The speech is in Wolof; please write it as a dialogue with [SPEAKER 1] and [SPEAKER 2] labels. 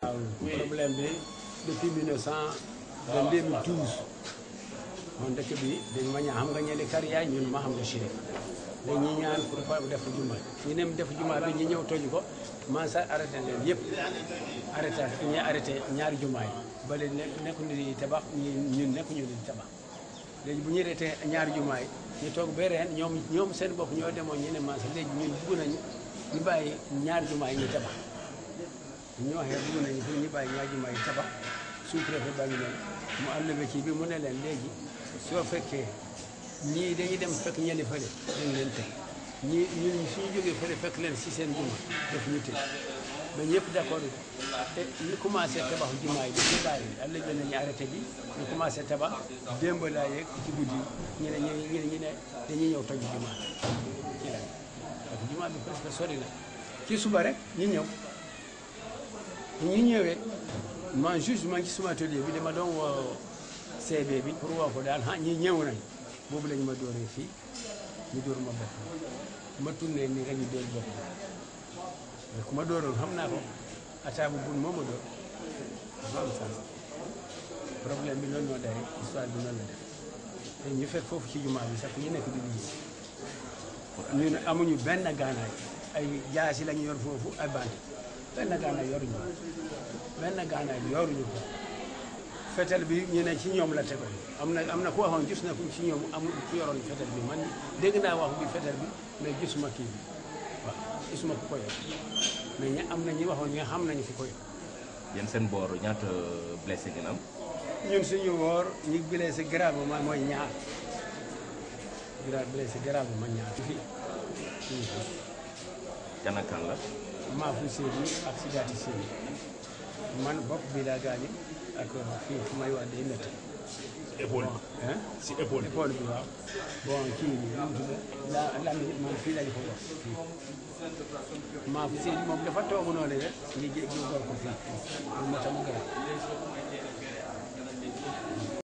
[SPEAKER 1] problème bi depuis 2012 man dëkk bi dañ ma ñaan xam nga ñeenti kar yaay ñun Mahmouda Cherif dañuy ñaan pour def juma ñu dem def juma bi ñu ñëw toj ko man sax arrêté leen yëpp arrêté ñaari juma yi ba léegi nekkuñu di tabax ñun nekkuñu di tabax léegi bu ñu arrêté ñaari juma yi ñu toog ba ren ñoom seen bopp ñoo demoon ñu ne man sax léegi ñun bugg nañu ñu bàyyi ñaari juma yi ñu tabax ñu waxee bugg nañu pour ñu bàyyi ñaari juma yi tabax sous-préfet baa ngi leen mu enlevé ci bi mu ne leen léegi soo fekkee ñii dañuy dem fekk ñenn fële dañ leen teg ñii ñun suñu jógee fële fekk leen si seen juma def ñu tëj ba ñëpp d'accord te ñu commencé tabax jumaa yi ba ci bàyyi bi àlla jël nañu arrêté bi ñu commencé tabax démb laa yeeg ci guddi ñu ne dañuy ñëw toj jumaa ci la parce que jumaa bi presque sori na ci suba rek ñu ñëw ñu ñëwee man juste man ci suma atelier bi dama doon woo CB bi pour woo ko daal ñi ñëw nañ boobu lañu ma dóoree fii ñu dóor ma bopp ma tourné nii rek ñu dóor bopp ku ma dóoroon xam naa ko ataabu bun moo ma dóor dafa am sens problème bi noonu moo day histoire bi noonu la def te ñu fekk foofu ci jumaa bi sax ñu nekk di liggéey ñun amuñu benn gaanaay ay jaasi lañu yor foofu ay bant benn gaanaay yoruñu ko fetel bi ñu ne ci ñoom la tegoon am na ku waxoon gis na ko ci ñoom amul ku yoroon fetel bi man dégg naa wax bi fetel bi mais gisuma kii bi waaw gisuma ku ko yor mais am na ñi waxoon ñi nga xam nañu ku ko yor.
[SPEAKER 2] yéen seen boor ñaata blessé ngeen am.
[SPEAKER 1] ñun suñu boor ñi blessé gravement mooy ñaar blessé gravement ñaar. fii
[SPEAKER 2] kan ak kan la.
[SPEAKER 1] maa fu Seydou ak Sidaati Seydou man bopp bi laa gaañu ak fii fu may wax day métti.
[SPEAKER 3] épaule si épaule
[SPEAKER 1] bi waaw bon kii bi la man fii lañu ko wax fii maa fu Seydou moom dafa toogu noonu rek ñu gor ko fii moo tax mu gën